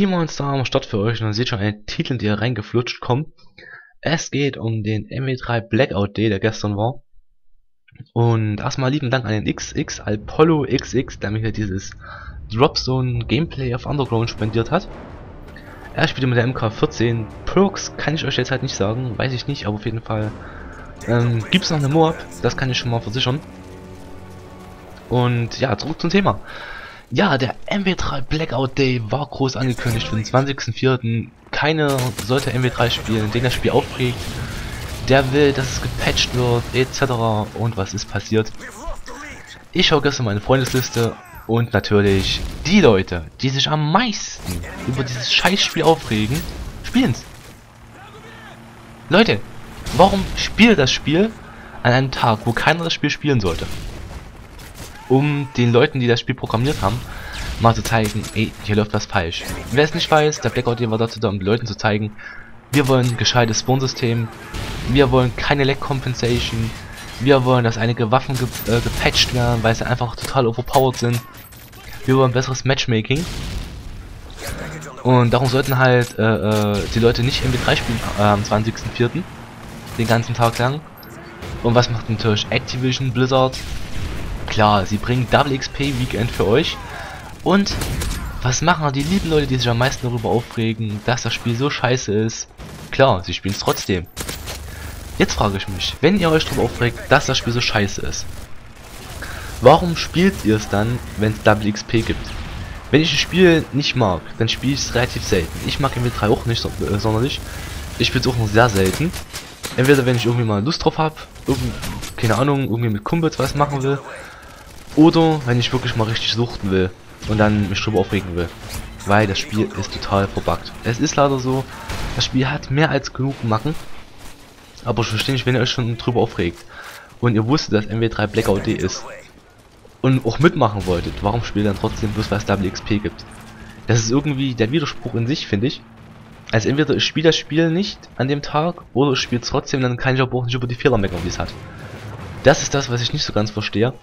Monster am Start für euch und ihr seht schon einen Titel, der reingeflutscht kommt. Es geht um den MW3 Blackout Day, der gestern war. Und erstmal lieben Dank an den XX Apollo XX, der mir hier dieses Dropzone Gameplay auf Underground spendiert hat. Er spielt mit der MK14. Perks kann ich euch jetzt halt nicht sagen, weiß ich nicht, aber auf jeden Fall gibt es noch eine Moab, das kann ich schon mal versichern. Und ja, zurück zum Thema. Ja, der MW3 Blackout Day war groß angekündigt für den 20.04. Keiner sollte MW3 spielen, den das Spiel aufregt. Der will, dass es gepatcht wird, etc. Und was ist passiert? Ich schaue gestern meine Freundesliste und natürlich die Leute, die sich am meisten über dieses Scheißspiel aufregen, spielen's. Leute, warum spielt das Spiel an einem Tag, wo keiner das Spiel spielen sollte? Um den Leuten, die das Spiel programmiert haben, mal zu zeigen, ey, hier läuft was falsch. Wer es nicht weiß, der Blackout Day war dazu da, um den Leuten zu zeigen, wir wollen ein gescheites Spawn-System, wir wollen keine Lag Compensation, wir wollen, dass einige Waffen gepatcht werden, weil sie einfach total overpowered sind. Wir wollen besseres Matchmaking. Und darum sollten halt die Leute nicht MW3 spielen am 20.04. den ganzen Tag lang. Und was macht natürlich Activision Blizzard? Klar, sie bringen Double XP Weekend für euch. Und was machen die lieben Leute, die sich am meisten darüber aufregen, dass das Spiel so scheiße ist? Klar, sie spielen es trotzdem. Jetzt frage ich mich, wenn ihr euch darüber aufregt, dass das Spiel so scheiße ist, warum spielt ihr es dann, wenn es Double XP gibt? Wenn ich ein Spiel nicht mag, dann spiele ich es relativ selten. Ich mag MW3 auch nicht sonderlich. Ich spiele es auch nur sehr selten. Entweder wenn ich irgendwie mal Lust drauf habe, keine Ahnung, irgendwie mit Kumpels was machen will, oder wenn ich wirklich mal richtig suchten will und dann mich drüber aufregen will. Weil das Spiel ist total verbuggt. Es ist leider so, das Spiel hat mehr als genug Macken. Aber ich verstehe nicht, wenn ihr euch schon drüber aufregt und ihr wusstet, dass MW3 Blackout Day ist und auch mitmachen wolltet, warum spielt dann trotzdem bloß, weil es Double XP gibt? Das ist irgendwie der Widerspruch in sich, finde ich. Also entweder ich spiele das Spiel nicht an dem Tag oder ich spiele es trotzdem, dann kann ich aber auch nicht über die Fehler meckern, die es hat. Das ist das, was ich nicht so ganz verstehe.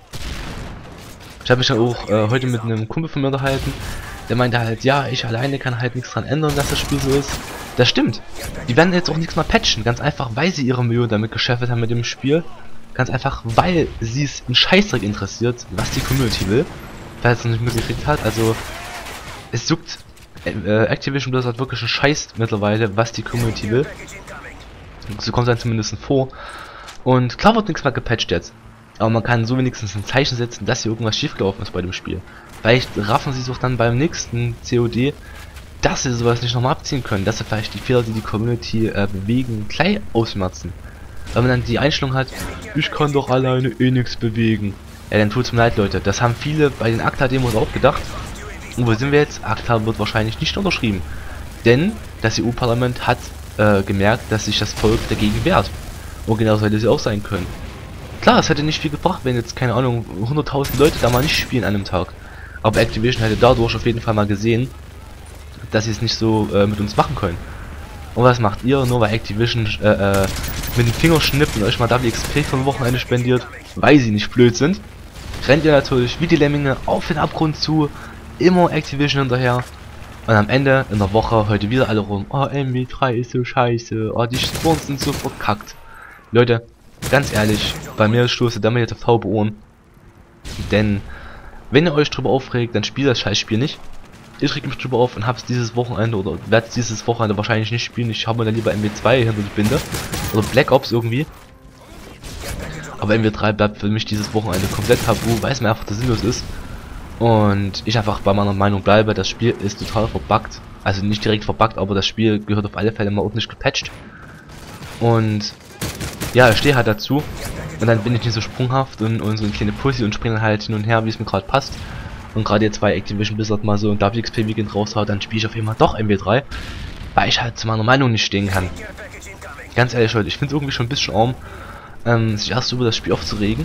Ich habe mich dann auch heute mit einem Kumpel von mir unterhalten, der meinte halt, ja, ich alleine kann halt nichts dran ändern, dass das Spiel so ist. Das stimmt. Die werden jetzt auch nichts mehr patchen, ganz einfach, weil sie ihre Millionen damit geschäffelt haben mit dem Spiel. Ganz einfach, weil sie es in Scheißdreck interessiert, was die Community will. Weil es noch nicht mitgekriegt hat, also es juckt Activision Blizzard wirklich einen Scheiß mittlerweile, was die Community will. So kommt es dann zumindest vor. Und klar wird nichts mehr gepatcht jetzt. Aber man kann so wenigstens ein Zeichen setzen, dass hier irgendwas schiefgelaufen ist bei dem Spiel. Vielleicht raffen sie es auch dann beim nächsten COD, dass sie sowas nicht nochmal abziehen können. Dass sie vielleicht die Fehler, die die Community bewegen, gleich ausmerzen. Weil man dann die Einstellung hat, ich kann doch alleine eh nichts bewegen. Ja, dann tut's mir leid, Leute. Das haben viele bei den ACTA-Demos auch gedacht. Und wo sind wir jetzt? ACTA wird wahrscheinlich nicht unterschrieben. Denn das EU-Parlament hat gemerkt, dass sich das Volk dagegen wehrt. Und genau sollte sie auch sein können. Klar, es hätte nicht viel gebracht, wenn jetzt, keine Ahnung, 100.000 Leute da mal nicht spielen an einem Tag. Aber Activision hätte dadurch auf jeden Fall mal gesehen, dass sie es nicht so mit uns machen können. Und was macht ihr? Nur weil Activision mit dem Finger schnippt und euch mal Double XP vom Wochenende spendiert, weil sie nicht blöd sind, rennt ihr natürlich wie die Lemminge auf den Abgrund zu, immer Activision hinterher. Und am Ende in der Woche heute wieder alle rum, oh MW3 ist so scheiße, oh die Spawns sind so verkackt. Leute, ganz ehrlich, bei mir stoße damit jetzt auf taube Ohren. Denn wenn ihr euch drüber aufregt, dann spielt das Scheißspiel nicht. Ich reg mich drüber auf und hab's dieses Wochenende oder werde dieses Wochenende wahrscheinlich nicht spielen. Ich habe mir dann lieber MW2 hinter die Binde. Oder Black Ops irgendwie. Aber MW3 bleibt für mich dieses Wochenende komplett tabu, weil es mir einfach sinnlos ist. Und ich einfach bei meiner Meinung bleibe, das Spiel ist total verbuggt. Also nicht direkt verbuggt, aber das Spiel gehört auf alle Fälle mal ordentlich gepatcht. Und ja, ich stehe halt dazu. Und dann bin ich nicht so sprunghaft und so eine kleine Pussy und springe halt hin und her, wie es mir gerade passt. Und gerade jetzt bei Activision Blizzard mal so ein Double XP Weekend raushaut, dann spiele ich auf jeden Fall doch MW3, weil ich halt zu meiner Meinung nicht stehen kann. Ganz ehrlich, Leute, ich finde es irgendwie schon ein bisschen arm, sich erst über das Spiel aufzuregen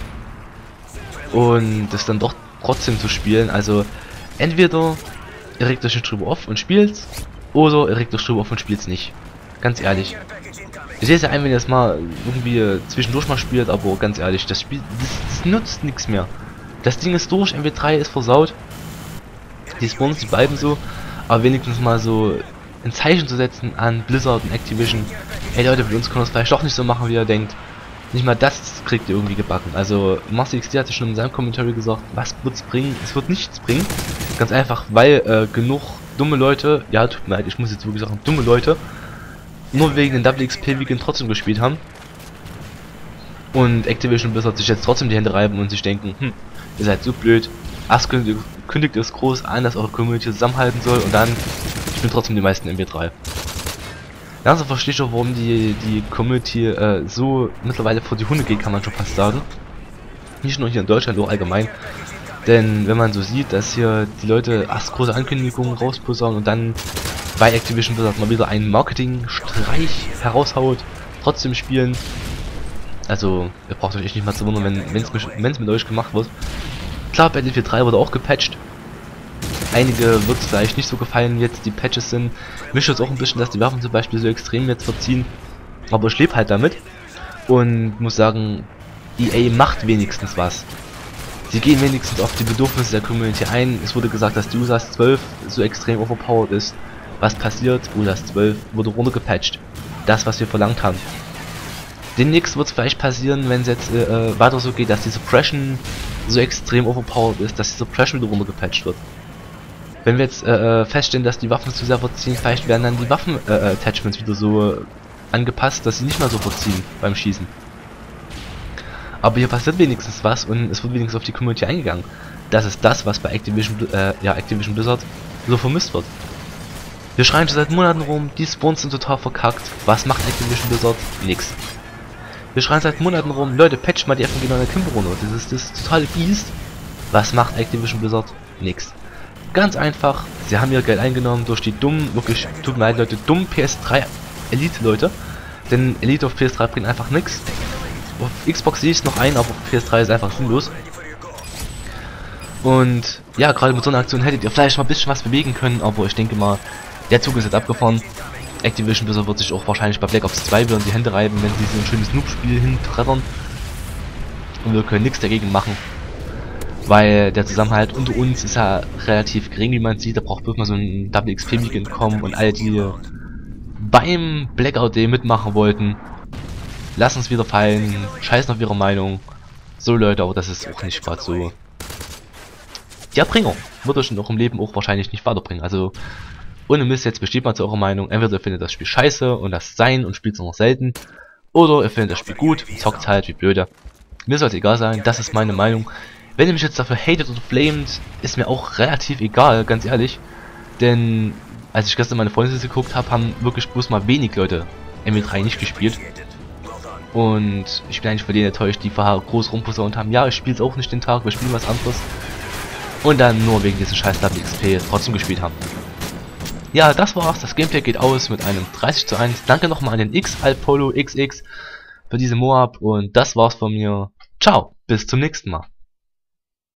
und das dann doch trotzdem zu spielen. Also entweder ihr regt euch nicht drüber auf und spielt's, oder ihr regt euch drüber auf und spielt's nicht. Ganz ehrlich. Ich sehe es ja ein, wenn ihr es mal irgendwie zwischendurch mal spielt, aber ganz ehrlich, das Spiel, das nutzt nichts mehr. Das Ding ist durch, MW3 ist versaut. Die Spawns, die bleiben so. aber wenigstens mal so ein Zeichen zu setzen an Blizzard und Activision. Hey Leute, bei uns können wir es vielleicht doch nicht so machen, wie ihr denkt. Nicht mal das kriegt ihr irgendwie gebacken. Also MasterXD hatte schon in seinem Kommentar gesagt, was wird's bringen? Es wird nichts bringen. Ganz einfach, weil genug dumme Leute, ja tut mir leid, ich muss jetzt wirklich sagen, dumme Leute, nur wegen den WXP Weekend trotzdem gespielt haben. Und Activision Blizzard sich jetzt trotzdem die Hände reiben und sich denken, ihr seid so blöd, erst kündigt es groß an, dass eure Community zusammenhalten soll und dann spielen trotzdem die meisten MW3. Langsam verstehe ich auch, warum die Community so mittlerweile vor die Hunde geht, kann man schon fast sagen. Nicht nur hier in Deutschland, auch allgemein. Denn wenn man so sieht, dass hier die Leute erst große Ankündigungen rausposaunen und dann bei Activision Blizzard mal wieder einen Marketing-Streich heraushaut, trotzdem spielen. Also, ihr braucht euch echt nicht mal zu wundern, wenn es mit euch gemacht wird. Klar, Battlefield 3 wurde auch gepatcht. Einige wird es vielleicht nicht so gefallen, wie jetzt die Patches sind. Mich stört auch ein bisschen, dass die Waffen zum Beispiel so extrem jetzt verziehen. Aber ich lebe halt damit. Und muss sagen, EA macht wenigstens was. Sie gehen wenigstens auf die Bedürfnisse der Community ein. Es wurde gesagt, dass die USAS 12 so extrem overpowered ist. Was passiert? USAS 12 wurde runtergepatcht. Das, was wir verlangt haben. Demnächst wird es vielleicht passieren, wenn es jetzt weiter so geht, dass die Suppression so extrem overpowered ist, dass die Suppression wieder runtergepatcht wird. Wenn wir jetzt feststellen, dass die Waffen zu sehr verziehen, vielleicht werden dann die Waffen-Attachments wieder so angepasst, dass sie nicht mehr so verziehen beim Schießen. Aber hier passiert wenigstens was und es wird wenigstens auf die Community eingegangen. Das ist das, was bei Activision Blizzard so vermisst wird. Wir schreien schon seit Monaten rum, die Spawns sind total verkackt. Was macht Activision Blizzard? Nix. Wir schreien seit Monaten rum, Leute, patcht mal die FNG 9 Kimbo runter. Das ist das totale Biest. Was macht Activision Blizzard? Nix. Ganz einfach, sie haben ihr Geld eingenommen durch die dummen, wirklich, tut mir leid Leute, dummen PS3 Elite Leute. Denn Elite auf PS3 bringt einfach nichts. Auf Xbox sehe ich es noch ein, aber auf PS3 ist einfach sinnlos. Und ja, gerade mit so einer Aktion hättet ihr vielleicht mal ein bisschen was bewegen können, aber ich denke mal, der Zug ist jetzt abgefahren. Activision Blizzard wird sich auch wahrscheinlich bei Black Ops 2 wieder in die Hände reiben, wenn sie so ein schönes Noob-Spiel hintrettern. Und wir können nichts dagegen machen. Weil der Zusammenhalt unter uns ist ja relativ gering, wie man sieht. Da braucht bloß mal so ein WXP-Weekend kommen und alle, die beim Blackout Day mitmachen wollten, lassen es wieder fallen, scheißen auf ihre Meinung. So Leute, aber das ist auch nicht gerade so der Bringer. Wird euch noch im Leben auch wahrscheinlich nicht weiterbringen. Also ohne Mist, jetzt besteht mal zu eurer Meinung. Entweder ihr findet das Spiel scheiße und lasst es sein und spielt es noch selten. Oder ihr findet das Spiel gut und zockt halt wie blöde. Mir soll es egal sein, das ist meine Meinung. Wenn ihr mich jetzt dafür hatet oder flamet, ist mir auch relativ egal, ganz ehrlich. Denn als ich gestern meine Freunde geguckt habe, haben wirklich bloß mal wenig Leute MW3 nicht gespielt. Und ich bin eigentlich von denen enttäuscht, die vorher groß rumposaunt haben, ja, ich spiele es auch nicht den Tag, wir spielen was anderes. Und dann nur wegen diesem scheiß WXP trotzdem gespielt haben. Ja, das war's, das Gameplay geht aus mit einem 30:1. Danke nochmal an den Alpolo XX für diese Moab und das war's von mir. Ciao, bis zum nächsten Mal.